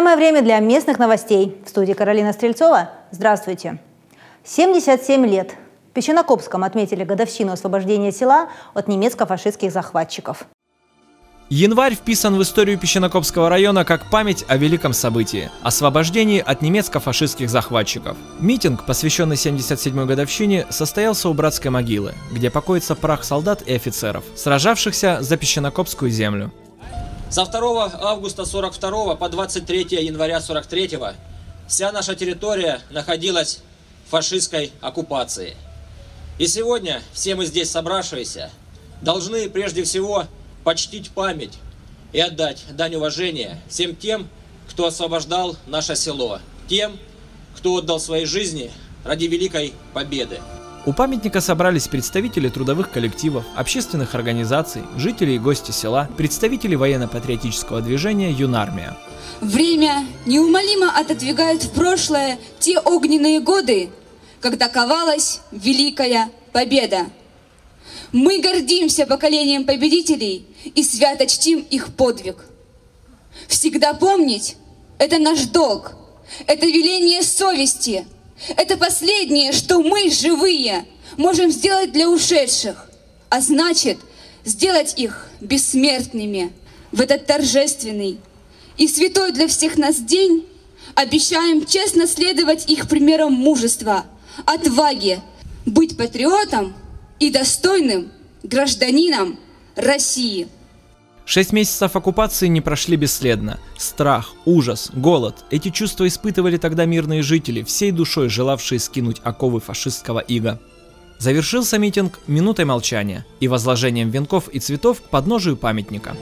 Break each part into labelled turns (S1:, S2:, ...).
S1: Самое время для местных новостей. В студии Каролина Стрельцова. Здравствуйте. 77 лет. В Песчанокопском отметили годовщину освобождения села от немецко-фашистских захватчиков.
S2: Январь вписан в историю Песчанокопского района как память о великом событии – освобождении от немецко-фашистских захватчиков. Митинг, посвященный 77-й годовщине, состоялся у братской могилы, где покоится прах солдат и офицеров, сражавшихся за Песчанокопскую землю.
S3: Со 2 августа 42 по 23 января 43 вся наша территория находилась в фашистской оккупации. И сегодня все мы здесь собравшиеся должны прежде всего почтить память и отдать дань уважения всем тем, кто освобождал наше село, тем, кто отдал свои жизни ради великой победы.
S2: У памятника собрались представители трудовых коллективов, общественных организаций, жители и гости села, представители военно-патриотического движения «Юнармия».
S4: Время неумолимо отодвигает в прошлое те огненные годы, когда ковалась великая победа. Мы гордимся поколением победителей и свято чтим их подвиг. Всегда помнить – это наш долг, это веление совести, это последнее, что мы, живые, можем сделать для ушедших, а значит, сделать их бессмертными. В этот торжественный и святой для всех нас день обещаем честно следовать их примерам мужества, отваги, быть патриотом и достойным гражданином России.
S2: 6 месяцев оккупации не прошли бесследно. Страх, ужас, голод – эти чувства испытывали тогда мирные жители, всей душой желавшие скинуть оковы фашистского ига. Завершился митинг минутой молчания и возложением венков и цветов к подножию памятника.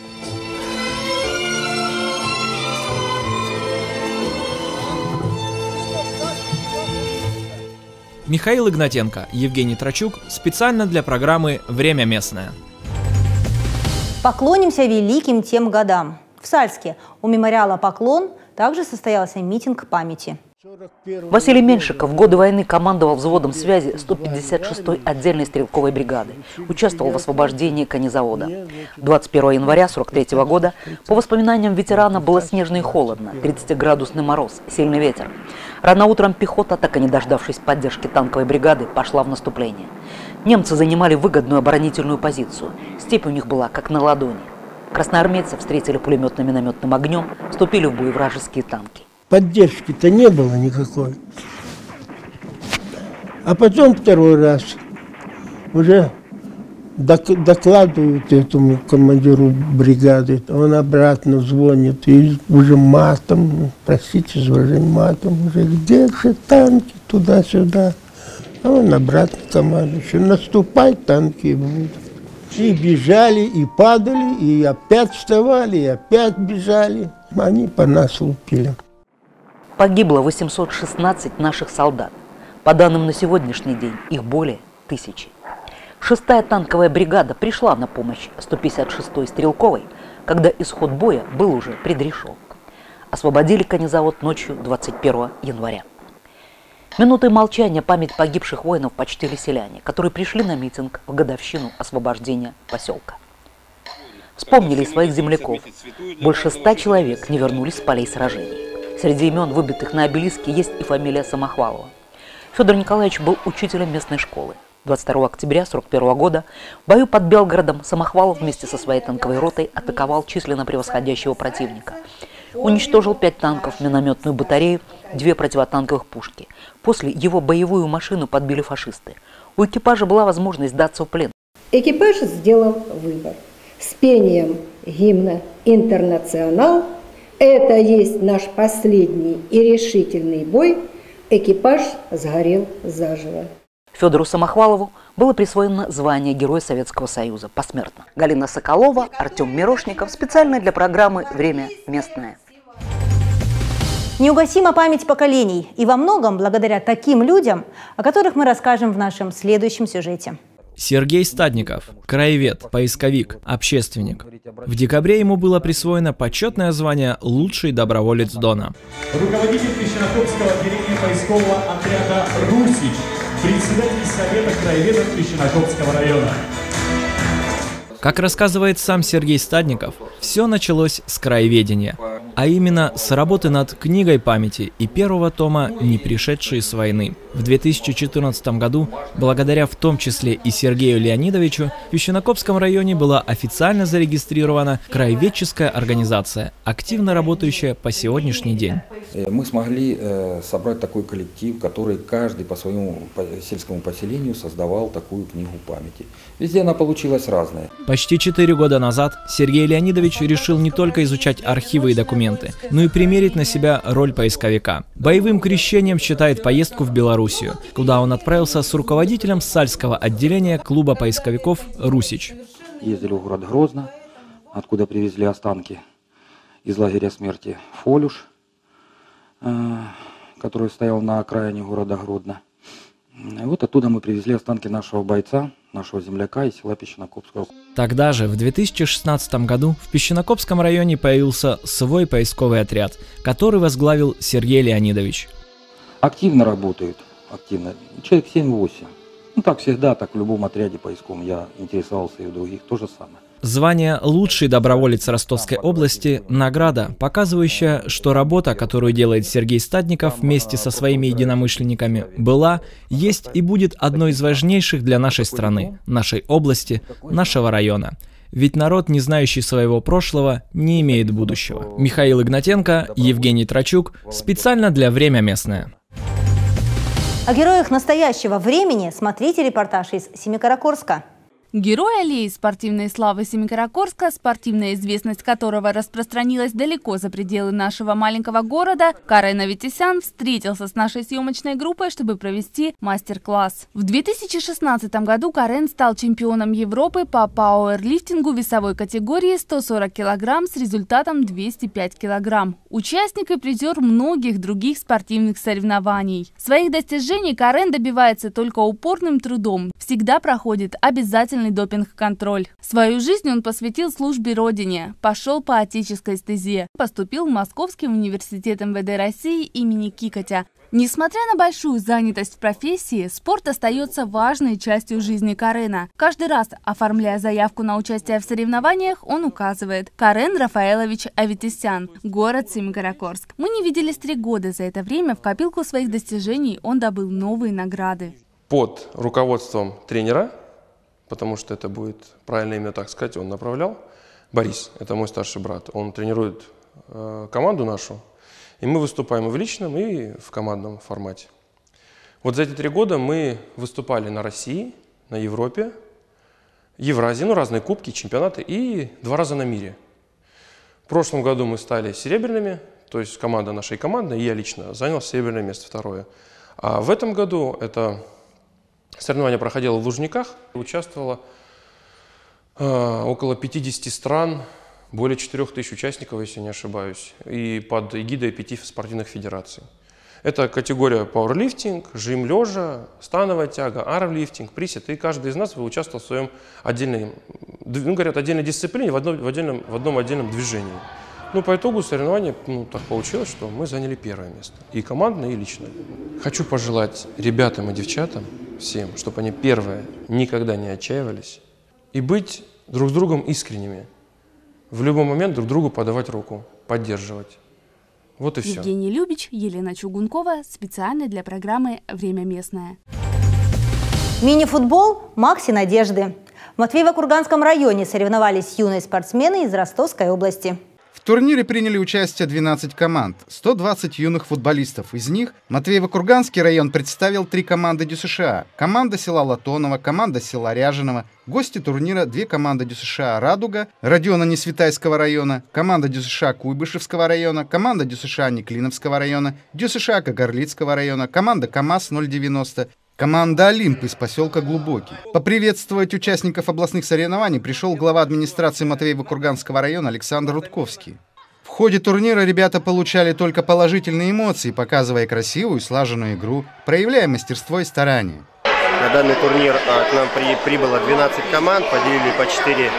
S2: Михаил Игнатенко, Евгений Трачук. Специально для программы «Время местное».
S1: Поклонимся великим тем годам. В Сальске у мемориала «Поклон» также состоялся митинг памяти.
S5: Василий Меньшиков в годы войны командовал взводом связи 156-й отдельной стрелковой бригады. Участвовал в освобождении конезавода. 21 января 43 года, по воспоминаниям ветерана, было снежно и холодно, 30-градусный мороз, сильный ветер. Рано утром пехота, так и не дождавшись поддержки танковой бригады, пошла в наступление. Немцы занимали выгодную оборонительную позицию. Степь у них была как на ладони. Красноармейцы встретили пулеметно-минометным огнем, вступили в бой вражеские танки.
S6: Поддержки-то не было никакой. А потом второй раз уже докладывают этому командиру бригады, он обратно звонит и уже матом, простите за выражение, матом, уже где же танки, туда-сюда. А он обратно командующий, наступай, танки будут. И бежали, и падали, и опять вставали, и опять бежали. Они по нас лупили.
S5: Погибло 816 наших солдат. По данным на сегодняшний день, их более 1000. 6-я танковая бригада пришла на помощь 156-й стрелковой, когда исход боя был уже предрешен. Освободили конезавод ночью 21 января. Минутой молчания память погибших воинов почтили селяне, которые пришли на митинг в годовщину освобождения поселка. Вспомнили своих земляков. Больше 100 человек не вернулись с полей сражений. Среди имен, выбитых на обелиске, есть и фамилия Самохвалова. Федор Николаевич был учителем местной школы. 22 октября 1941 года в бою под Белгородом Самохвалов вместе со своей танковой ротой атаковал численно превосходящего противника. Уничтожил 5 танков, минометную батарею, 2 противотанковых пушки. После его боевую машину подбили фашисты. У экипажа была возможность сдаться в плен.
S7: Экипаж сделал выбор. С пением гимна «Интернационал» «Это есть наш последний и решительный бой», экипаж сгорел заживо.
S5: Федору Самохвалову было присвоено звание Героя Советского Союза посмертно. Галина Соколова, Артем Мирошников. Специально для программы «Время местное».
S1: Неугасима память поколений. И во многом благодаря таким людям, о которых мы расскажем в нашем следующем сюжете.
S2: Сергей Стадников, краевед, поисковик, общественник. В декабре ему было присвоено почетное звание «Лучший доброволец Дона».
S8: Руководитель Песчанокопского отделения поискового отряда «Русич», председатель Совета краеведов Песчанокопского района.
S2: Как рассказывает сам Сергей Стадников, все началось с краеведения. а именно с работы над книгой памяти и первого тома «Не пришедшие с войны». В 2014 году, благодаря в том числе и Сергею Леонидовичу, в Песчанокопском районе была официально зарегистрирована краеведческая организация, активно работающая по сегодняшний день.
S9: Мы смогли собрать такой коллектив, который каждый по своему сельскому поселению создавал такую книгу памяти. Везде она получилась разная.
S2: Почти 4 года назад Сергей Леонидович решил не только изучать архивы и документы, но и примерить на себя роль поисковика. Боевым крещением считает поездку в Белоруссию, куда он отправился с руководителем Сальского отделения клуба поисковиков «Русич».
S9: Ездили в город Грозно, откуда привезли останки из лагеря смерти Фолюш, который стоял на окраине города Гродно. И вот оттуда мы привезли останки нашего бойца, нашего земляка из села Песчанокопского.
S2: Тогда же, в 2016 году, в Песчанокопском районе появился свой поисковый отряд, который возглавил Сергей Леонидович.
S9: Активно работают, активно. Человек 7-8. Ну так всегда, так в любом отряде поисковом. Я интересовался и в других, то же самое.
S2: Звание «Лучший доброволец Ростовской области» – награда, показывающая, что работа, которую делает Сергей Стадников вместе со своими единомышленниками, была, есть и будет одной из важнейших для нашей страны, нашей области, нашего района. Ведь народ, не знающий своего прошлого, не имеет будущего. Михаил Игнатенко, Евгений Трачук. Специально для «Время местное».
S1: О героях настоящего времени смотрите репортаж из Семикаракорска.
S10: Герой аллеи спортивной славы Семикаракорска, спортивная известность которого распространилась далеко за пределы нашего маленького города, Карен Аветисян встретился с нашей съемочной группой, чтобы провести мастер-класс. В 2016 году Карен стал чемпионом Европы по пауэрлифтингу весовой категории 140 кг с результатом 205 кг. Участник и призер многих других спортивных соревнований. Своих достижений Карен добивается только упорным трудом, всегда проходит обязательный допинг-контроль. Свою жизнь он посвятил службе Родине, пошел по отеческой стезе, поступил в Московский университет МВД России имени Кикотя. Несмотря на большую занятость в профессии, спорт остается важной частью жизни Карена. Каждый раз, оформляя заявку на участие в соревнованиях, он указывает: Карен Рафаэлович Аветисян, город Семикаракорск. Мы не виделись 3 года. За это время в копилку своих достижений он добыл новые награды.
S11: Под руководством тренера, потому что это будет правильно имя так сказать, он направлял. Борис, это мой старший брат, он тренирует команду нашу, и мы выступаем и в личном, и в командном формате. Вот за эти 3 года мы выступали на России, на Европе, Евразии, ну разные кубки, чемпионаты, и 2 раза на мире. В прошлом году мы стали серебряными, то есть команда нашей команды, и я лично занял серебряное место, 2-е. А в этом году это соревнование проходило в Лужниках, участвовало около 50 стран, более 4000 участников, если не ошибаюсь, и под эгидой 5 спортивных федераций. Это категория пауэрлифтинг, жим лежа, становая тяга, армлифтинг, присед, и каждый из нас участвовал в своем отдельной, ну, говорят, отдельной дисциплине, в одном отдельном движении. Ну, по итогу соревнования, так получилось, что мы заняли 1-е место. И командное, и личное. Хочу пожелать ребятам и девчатам, всем, чтобы они, первое, никогда не отчаивались. И быть друг с другом искренними. В любой момент друг другу подавать руку, поддерживать. Вот и все.
S10: Евгений Любич, Елена Чугункова. Специально для программы «Время местное».
S1: Мини-футбол «Макси Надежды». В Матвеево-Курганском районе соревновались юные спортсмены из Ростовской области.
S12: В турнире приняли участие 12 команд, 120 юных футболистов. Из них Матвеево-Курганский район представил 3 команды ДЮСШ. Команда села Латонова, команда села Ряженого. Гости турнира 2 команды ДЮСШ «Радуга» Родиона Несветайского района, команда ДЮСШ Куйбышевского района, команда ДЮСШ Неклиновского района, ДЮСШ Кагарлицкого района, команда КамАЗ-090. Команда «Олимп» из поселка Глубокий. Поприветствовать участников областных соревнований пришел глава администрации Матвеево-Курганского района Александр Рудковский. В ходе турнира ребята получали только положительные эмоции, показывая красивую, слаженную игру, проявляя мастерство и старание.
S13: На данный турнир к нам прибыло 12 команд, поделили по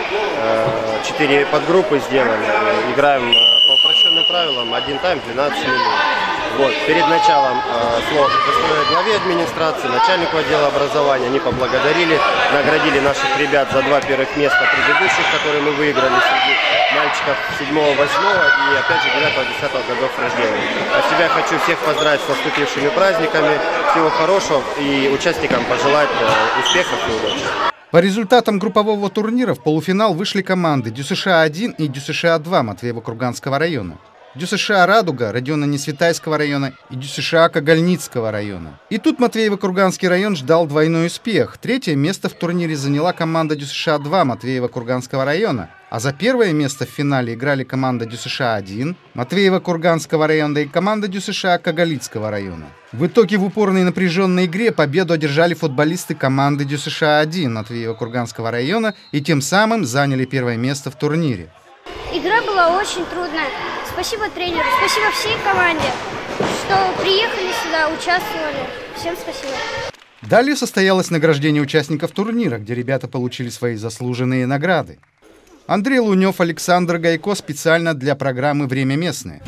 S13: 4 подгруппы сделали. Играем по упрощенным правилам, 1 тайм, 12 минут. Вот. Перед началом слово предоставляю главе администрации, начальнику отдела образования. Они поблагодарили, наградили наших ребят за 2 первых места предыдущих, которые мы выиграли среди мальчиков 7-го, 8-го и опять же 9-го, 10-го годов рождения. От себя хочу всех поздравить с наступившими праздниками, всего хорошего и участникам пожелать успехов и удачи.
S12: По результатам группового турнира в полуфинал вышли команды ДЮСШ-1 и ДЮСШ-2 Матвеево-Курганского района, ДЮСШ «Радуга» Родиона Несветайского района и ДЮСШ Кагальницкого района. И тут Матвеево-Курганский район ждал двойной успех. Третье место в турнире заняла команда ДЮСШ-2 Матвеево-Курганского района, а за первое место в финале играли команда ДЮСШ-1 Матвеево-Курганского района и команда ДЮСШ Кагалицкого района. В итоге в упорной напряженной игре победу одержали футболисты команды ДЮСШ-1 Матвеево-Курганского района и тем самым заняли первое место в турнире.
S14: Игра была очень трудная. Спасибо тренеру, спасибо всей команде, что приехали сюда, участвовали. Всем спасибо.
S12: Далее состоялось награждение участников турнира, где ребята получили свои заслуженные награды. Андрей Лунев, Александр Гайко специально для программы «Время местное».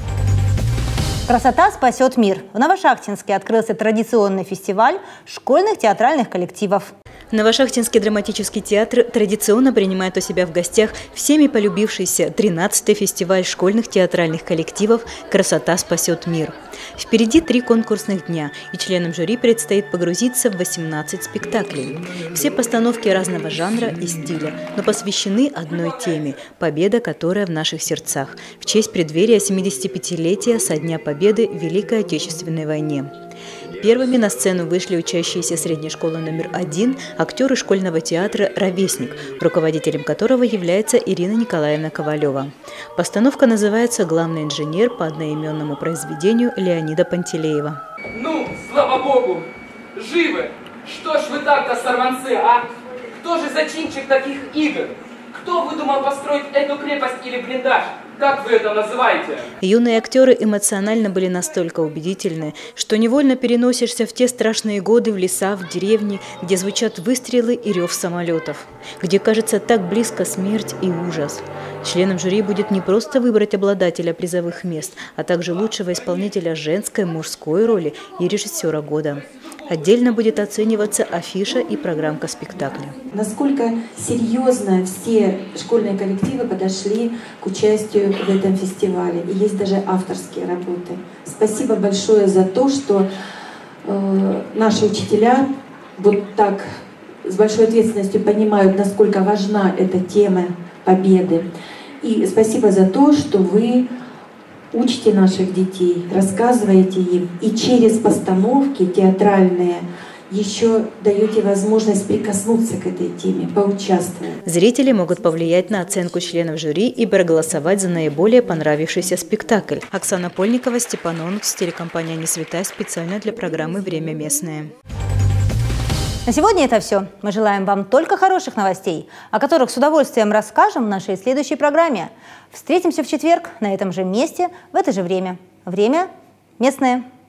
S1: Красота спасет мир. В Новошахтинске открылся традиционный фестиваль школьных театральных коллективов.
S15: Новошахтинский драматический театр традиционно принимает у себя в гостях всеми полюбившийся 13-й фестиваль школьных театральных коллективов «Красота спасет мир». Впереди 3 конкурсных дня, и членам жюри предстоит погрузиться в 18 спектаклей. Все постановки разного жанра и стиля, но посвящены одной теме – победа, которая в наших сердцах, в честь преддверия 75-летия со Дня Победы в Великой Отечественной войне. Первыми на сцену вышли учащиеся средней школы номер 1, актеры школьного театра «Ровесник», руководителем которого является Ирина Николаевна Ковалева. Постановка называется «Главный инженер» по одноименному произведению Леонида Пантелеева.
S16: Ну, слава богу, живы! Что ж вы так-то, сорванцы, а? Кто же зачинщик таких игр? Кто выдумал построить эту крепость или блиндаж? Как вы это называете?
S15: Юные актеры эмоционально были настолько убедительны, что невольно переносишься в те страшные годы в леса, в деревни, где звучат выстрелы и рев самолетов, где кажется так близко смерть и ужас. Членам жюри будет не просто выбрать обладателя призовых мест, а также лучшего исполнителя женской, мужской роли и режиссера года. Отдельно будет оцениваться афиша и программка спектакля.
S17: Насколько серьезно все школьные коллективы подошли к участию в этом фестивале. И есть даже авторские работы. Спасибо большое за то, что наши учителя вот так с большой ответственностью понимают, насколько важна эта тема победы. И спасибо за то, что вы учите наших детей, рассказываете им, и через постановки театральные еще даете возможность прикоснуться к этой теме, поучаствовать.
S15: Зрители могут повлиять на оценку членов жюри и проголосовать за наиболее понравившийся спектакль. Оксана Польникова, Степан Онукс, телекомпания «Несветай» специально для программы «Время местное».
S1: На сегодня это все. Мы желаем вам только хороших новостей, о которых с удовольствием расскажем в нашей следующей программе. Встретимся в четверг на этом же месте, в это же время. Время местное.